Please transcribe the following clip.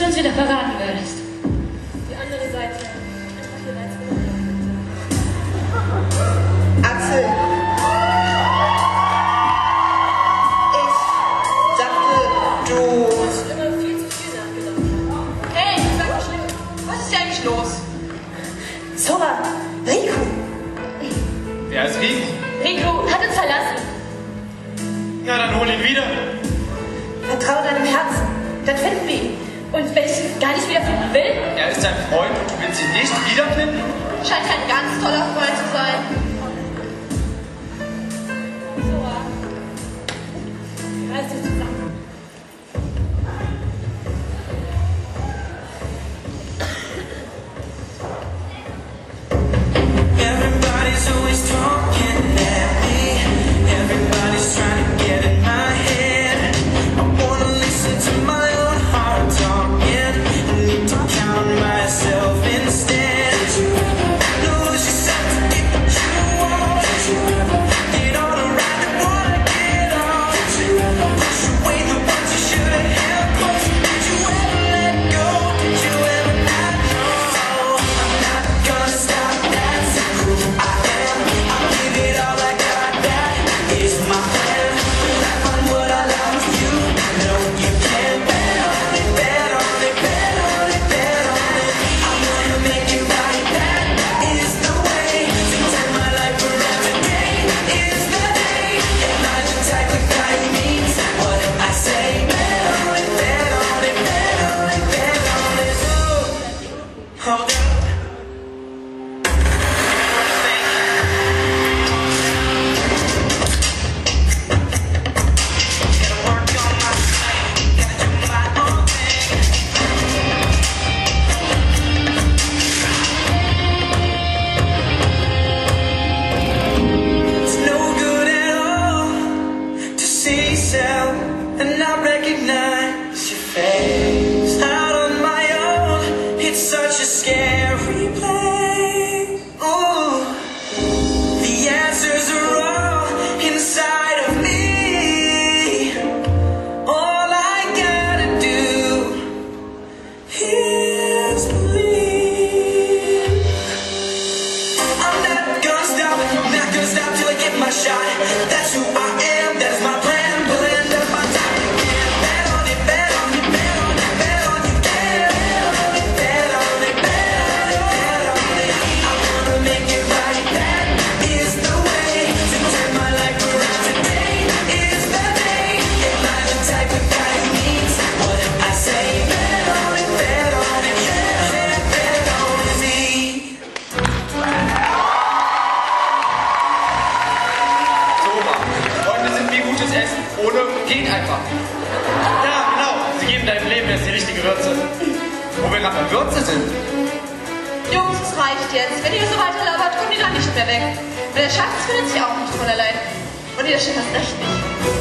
uns wieder verraten würdest. Die andere Seite. Einfach hier rein. Axel. Ich dachte, du... Du hast immer viel zu viel nachgedacht. Hey, sag mal schnell. Was ist hier eigentlich los? Zora, Rico. Wer ist Rico? Rico hat uns verlassen. Na, dann hol ihn wieder. Vertrau deinem Herzen, dann finden wir ihn. Und wenn ich ihn gar nicht wiederfinden will? Er ist dein Freund und du willst ihn nicht wiederfinden? Scheint ein ganz toller Freund zu sein. Reiß dich zusammen. Everybody's always talking at me. Everybody's trying to get in my head. I wanna listen to my own heart talking. I need to count myself instead. Lose yourself to get what you want. Get on a ride and wanna get on. Push away the ones you should have held close. Did you ever let go? Did you ever not know? I'm not gonna stop. That's who I am. I'll give it all I got. That is my plan. When I find what I love, you know you can bet on it, bet on it, bet on it, bet on it. I'm gonna make it right. That is the way to turn my life around. Today is the day. Imagine type of guy who means what I say. Bet on it, bet on it, bet on it, bet on it. Hold up. It's no good at all to see yourself and not recognize your face. Out on my own, it's such a scary place. Ooh, the answers are all inside of me. All I gotta do is believe. I'm not gonna stop, not gonna stop till I get my shot. That's who I am, that is my plan. Blend up my time again. Bet on it, bet on it, bet on it, bet on it, bet on it, bet on it, bet on it, bet on it. I wanna make it right. That is the way to turn my life around. Today is the day. Am I the type of guy who needs what I say? Bet on it, bet on it, bet on me. Zora, Freunde sind wie gutes Essen. Ohne geht einfach. Ja, genau. Sie geben deinem Leben erst die richtige Würze. Wo wir gerade bei Würze sind. Jungs, es reicht jetzt. Wenn ihr so weiter labert, kommt ihr da nicht mehr weg. Und der Schatz findet sich auch nicht von allein. Und ihr das stimmt das recht nicht.